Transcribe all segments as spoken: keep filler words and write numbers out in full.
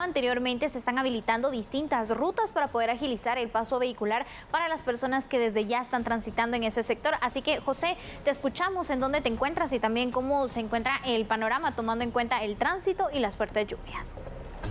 Anteriormente se están habilitando distintas rutas para poder agilizar el paso vehicular para las personas que desde ya están transitando en ese sector. Así que, José, te escuchamos en dónde te encuentras y también cómo se encuentra el panorama tomando en cuenta el tránsito y las fuertes lluvias.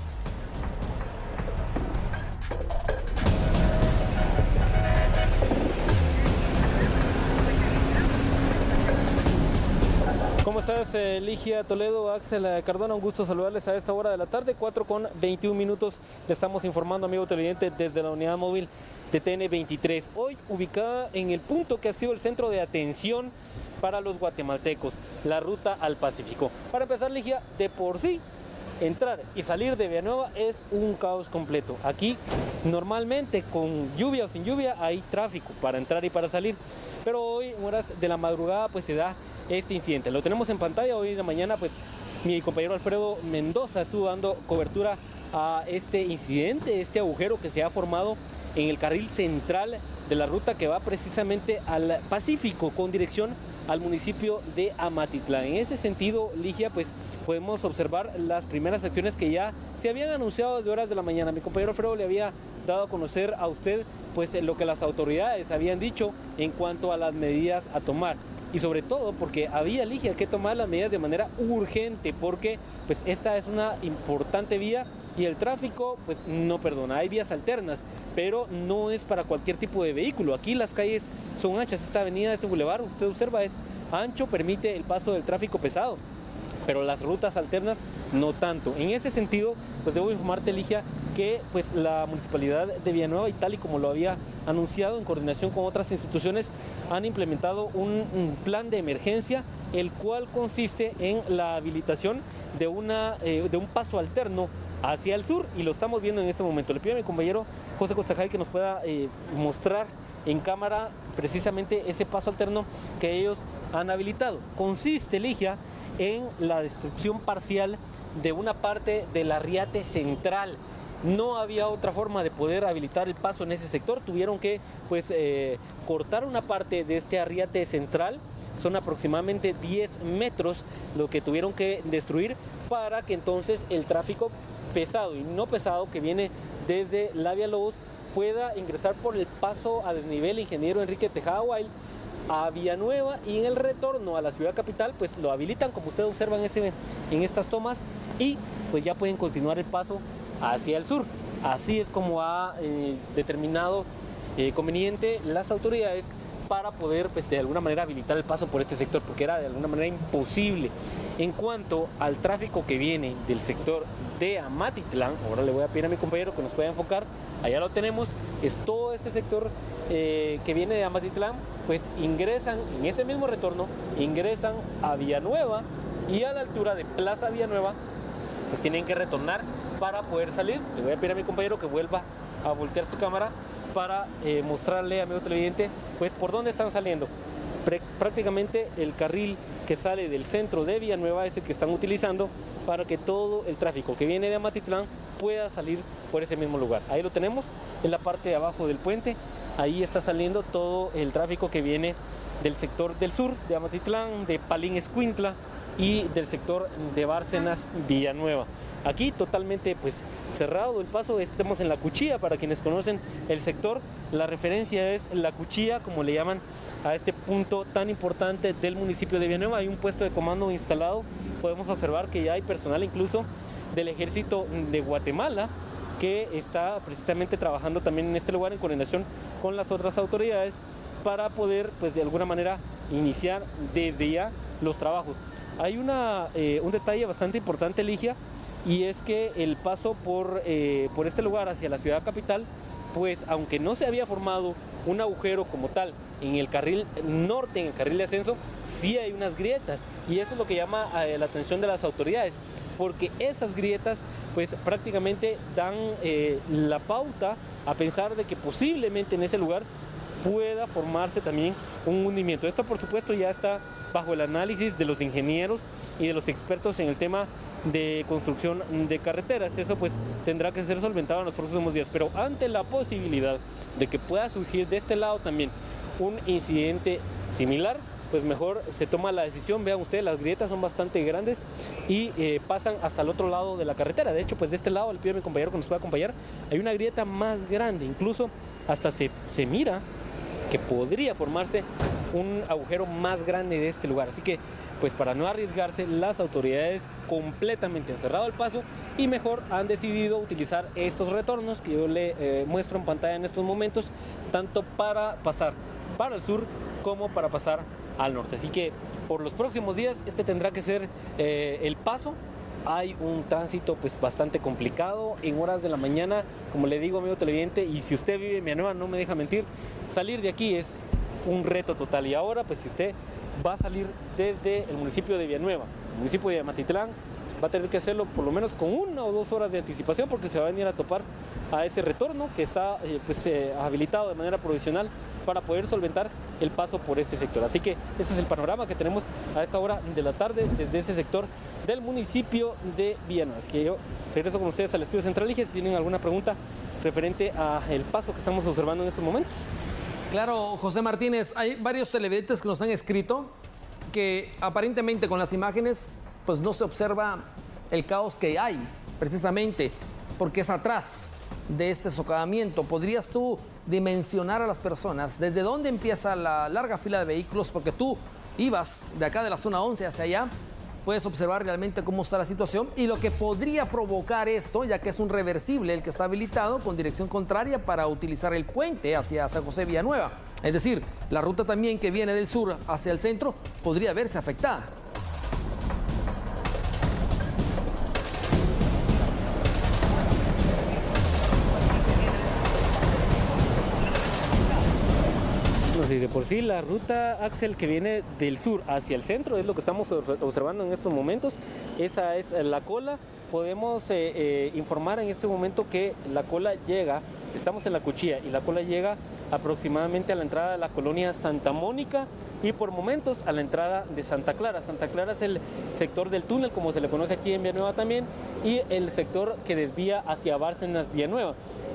¿Cómo estás, eh, Ligia Toledo, Axel Cardona? Un gusto saludarles a esta hora de la tarde, cuatro con veintiún minutos. Le estamos informando, amigo televidente, desde la unidad móvil de T N veintitrés. Hoy ubicada en el punto que ha sido el centro de atención para los guatemaltecos, la ruta al Pacífico. Para empezar, Ligia, de por sí, entrar y salir de Villanueva es un caos completo. Aquí, normalmente, con lluvia o sin lluvia, hay tráfico para entrar y para salir. Pero hoy, en horas de la madrugada, pues se da este incidente. Lo tenemos en pantalla. Hoy en la mañana, pues mi compañero Alfredo Mendoza estuvo dando cobertura a este incidente, este agujero que se ha formado en el carril central de la ruta que va precisamente al Pacífico con dirección al municipio de Amatitlán. En ese sentido, Ligia, pues podemos observar las primeras acciones que ya se habían anunciado desde horas de la mañana. Mi compañero Alfredo le había dado a conocer a usted pues lo que las autoridades habían dicho en cuanto a las medidas a tomar. Y sobre todo porque había, Ligia, que tomar las medidas de manera urgente, porque pues esta es una importante vía y el tráfico pues no perdona. Hay vías alternas, pero no es para cualquier tipo de vehículo. Aquí las calles son anchas. Esta avenida, este bulevar, usted observa, es ancho, permite el paso del tráfico pesado, pero las rutas alternas no tanto. En ese sentido, pues debo informarte, Ligia, que pues la Municipalidad de Villanueva, y tal y como lo había anunciado en coordinación con otras instituciones, han implementado un, un plan de emergencia, el cual consiste en la habilitación de, una, eh, de un paso alterno hacia el sur, y lo estamos viendo en este momento. Le pido a mi compañero José Costajay que nos pueda eh, mostrar en cámara precisamente ese paso alterno que ellos han habilitado. Consiste, Ligia, en la destrucción parcial de una parte del arriate central. No había otra forma de poder habilitar el paso en ese sector. Tuvieron que pues, eh, cortar una parte de este arriate central. Son aproximadamente diez metros lo que tuvieron que destruir para que entonces el tráfico pesado y no pesado que viene desde la Vía Lobos pueda ingresar por el paso a desnivel Ingeniero Enrique Tejada Wild a Villanueva, y en el retorno a la ciudad capital pues lo habilitan, como ustedes observan ese, en estas tomas, y pues ya pueden continuar el paso hacia el sur. Así es como ha eh, determinado eh, conveniente las autoridades para poder pues, de alguna manera habilitar el paso por este sector, porque era de alguna manera imposible. En cuanto al tráfico que viene del sector de Amatitlán, ahora le voy a pedir a mi compañero que nos pueda enfocar, allá lo tenemos, es todo este sector eh, que viene de Amatitlán, pues ingresan en ese mismo retorno, ingresan a Villanueva, y a la altura de Plaza Villanueva, pues tienen que retornar para poder salir. Le voy a pedir a mi compañero que vuelva a voltear su cámara para eh, mostrarle, amigo televidente, pues por dónde están saliendo. Pre prácticamente el carril que sale del centro de Villanueva es el que están utilizando para que todo el tráfico que viene de Amatitlán pueda salir por ese mismo lugar. Ahí lo tenemos, en la parte de abajo del puente. Ahí está saliendo todo el tráfico que viene del sector del sur de Amatitlán, de Palín Escuintla y del sector de Bárcenas Villanueva. Aquí totalmente pues cerrado el paso. Estamos en La Cuchilla, para quienes conocen el sector. La referencia es La Cuchilla, como le llaman a este punto tan importante del municipio de Villanueva. Hay un puesto de comando instalado. Podemos observar que ya hay personal incluso del Ejército de Guatemala que está precisamente trabajando también en este lugar en coordinación con las otras autoridades para poder pues de alguna manera iniciar desde ya los trabajos. Hay una, eh, un detalle bastante importante, Ligia, y es que el paso por, eh, por este lugar hacia la ciudad capital, pues aunque no se había formado un agujero como tal en el carril norte, en el carril de ascenso, sí hay unas grietas, y eso es lo que llama eh, la atención de las autoridades, porque esas grietas pues prácticamente dan eh, la pauta a pensar de que posiblemente en ese lugar pueda formarse también un hundimiento. Esto por supuesto ya está bajo el análisis de los ingenieros y de los expertos en el tema de construcción de carreteras. Eso pues tendrá que ser solventado en los próximos días, pero ante la posibilidad de que pueda surgir de este lado también un incidente similar, pues mejor se toma la decisión. Vean ustedes, las grietas son bastante grandes y eh, pasan hasta el otro lado de la carretera. De hecho, pues de este lado, le pido a mi compañero que nos pueda acompañar, hay una grieta más grande, incluso hasta se, se mira que podría formarse un agujero más grande de este lugar. Así que, pues para no arriesgarse, las autoridades completamente han cerrado el paso y mejor han decidido utilizar estos retornos que yo le eh, muestro en pantalla en estos momentos, tanto para pasar para el sur como para pasar al norte. Así que por los próximos días este tendrá que ser eh, el paso. Hay un tránsito pues bastante complicado en horas de la mañana, como le digo, amigo televidente, y si usted vive en Villanueva, no me deja mentir, salir de aquí es un reto total. Y ahora pues si usted va a salir desde el municipio de Villanueva, el municipio de Amatitlán, va a tener que hacerlo por lo menos con una o dos horas de anticipación, porque se va a venir a topar a ese retorno que está eh, pues, eh, habilitado de manera provisional para poder solventar el paso por este sector. Así que ese es el panorama que tenemos a esta hora de la tarde desde ese sector del municipio de Villanueva. Así que yo regreso con ustedes al estudio central y si tienen alguna pregunta referente al paso que estamos observando en estos momentos. Claro, José Martínez, hay varios televidentes que nos han escrito que aparentemente con las imágenes pues no se observa el caos que hay, precisamente porque es atrás de este socavamiento. ¿Podrías tú dimensionar a las personas desde dónde empieza la larga fila de vehículos? Porque tú ibas de acá de la zona once hacia allá, puedes observar realmente cómo está la situación y lo que podría provocar esto, ya que es un reversible el que está habilitado con dirección contraria para utilizar el puente hacia San José Villanueva. Es decir, la ruta también que viene del sur hacia el centro podría verse afectada. Si de por sí la ruta, Axel, que viene del sur hacia el centro es lo que estamos observando en estos momentos, esa es la cola. Podemos eh, eh, informar en este momento que la cola llega, estamos en la Cuchilla y la cola llega aproximadamente a la entrada de la colonia Santa Mónica y por momentos a la entrada de Santa Clara. Santa Clara es el sector del túnel, como se le conoce aquí en Villanueva también, y el sector que desvía hacia Bárcenas, Villanueva.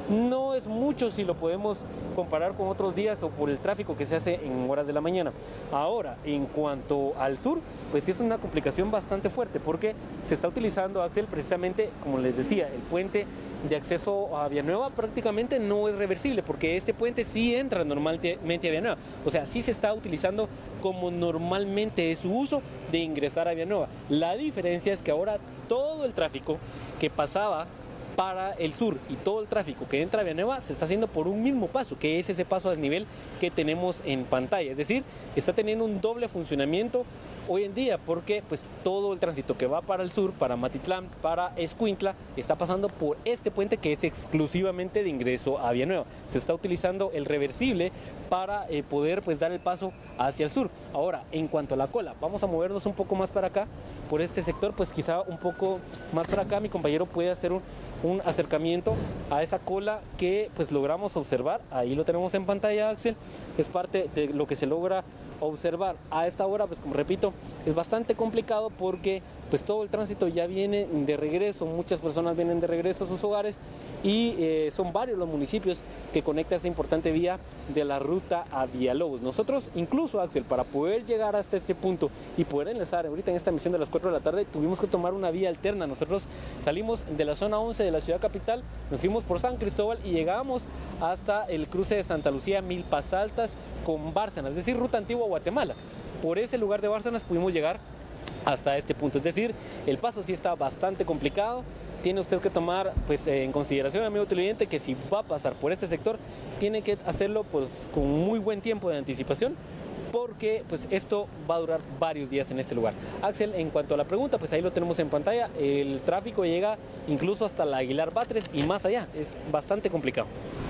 No es mucho si lo podemos comparar con otros días o por el tráfico que se hace en horas de la mañana. Ahora, en cuanto al sur, pues es una complicación bastante fuerte porque se está utilizando, Axel, precisamente, como les decía, el puente de acceso a Villanueva prácticamente no es reversible porque este puente sí entra normalmente a Villanueva. O sea, sí se está utilizando como normalmente es su uso de ingresar a Villanueva. La diferencia es que ahora todo el tráfico que pasaba para el sur y todo el tráfico que entra a Villanueva se está haciendo por un mismo paso, que es ese paso a desnivel que tenemos en pantalla. Es decir, está teniendo un doble funcionamiento hoy en día porque pues todo el tránsito que va para el sur, para Matitlán, para Escuintla, está pasando por este puente que es exclusivamente de ingreso a Villanueva. Se está utilizando el reversible para eh, poder pues dar el paso hacia el sur. Ahora, en cuanto a la cola, vamos a movernos un poco más para acá, por este sector, pues quizá un poco más para acá, mi compañero puede hacer un, un acercamiento a esa cola que pues logramos observar. Ahí lo tenemos en pantalla, Axel, es parte de lo que se logra observar. A esta hora, pues como repito, es bastante complicado porque pues todo el tránsito ya viene de regreso, muchas personas vienen de regreso a sus hogares y eh, son varios los municipios que conectan esa importante vía de la ruta a Villalobos. Nosotros incluso, Axel, para poder llegar hasta este punto y poder enlazar ahorita en esta misión de las cuatro de la tarde, tuvimos que tomar una vía alterna. Nosotros salimos de la zona once de la ciudad capital, nos fuimos por San Cristóbal y llegamos hasta el cruce de Santa Lucía, Milpas Altas con Bárcenas, es decir, ruta antigua a Guatemala. Por ese lugar de Bárcenas pudimos llegar hasta este punto, es decir, el paso sí está bastante complicado. Tiene usted que tomar pues, en consideración, amigo televidente, que si va a pasar por este sector, tiene que hacerlo pues, con muy buen tiempo de anticipación, porque pues, esto va a durar varios días en este lugar. Axel, en cuanto a la pregunta, pues ahí lo tenemos en pantalla, el tráfico llega incluso hasta la Aguilar Batres y más allá, es bastante complicado.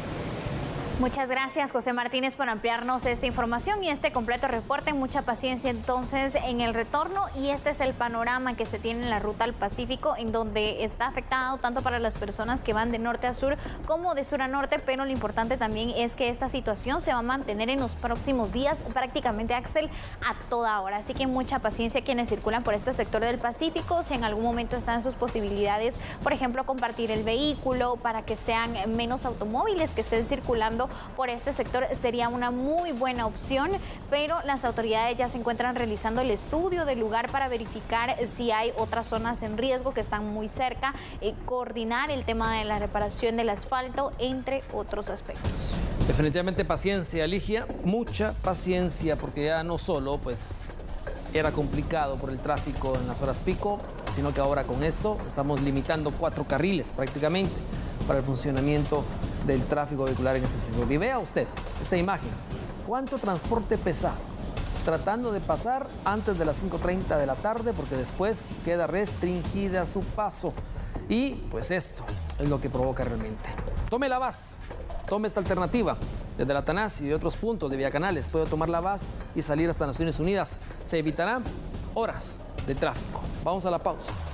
Muchas gracias, José Martínez, por ampliarnos esta información y este completo reporte. Mucha paciencia entonces en el retorno y este es el panorama que se tiene en la ruta al Pacífico, en donde está afectado tanto para las personas que van de norte a sur como de sur a norte, pero lo importante también es que esta situación se va a mantener en los próximos días, prácticamente, Axel, a toda hora. Así que mucha paciencia quienes circulan por este sector del Pacífico. Si en algún momento están sus posibilidades, por ejemplo, compartir el vehículo para que sean menos automóviles que estén circulando transitando por este sector sería una muy buena opción, pero las autoridades ya se encuentran realizando el estudio del lugar para verificar si hay otras zonas en riesgo que están muy cerca, eh, coordinar el tema de la reparación del asfalto, entre otros aspectos. Definitivamente paciencia, Ligia, mucha paciencia, porque ya no solo pues era complicado por el tráfico en las horas pico, sino que ahora con esto estamos limitando cuatro carriles prácticamente para el funcionamiento del tráfico vehicular en ese sector. Y vea usted esta imagen, cuánto transporte pesado tratando de pasar antes de las cinco treinta de la tarde, porque después queda restringida su paso. Y pues esto es lo que provoca realmente. Tome la Vaz, tome esta alternativa. Desde la Atanasio y otros puntos de Vía Canales puede tomar la Vaz y salir hasta Naciones Unidas. Se evitarán horas de tráfico. Vamos a la pausa.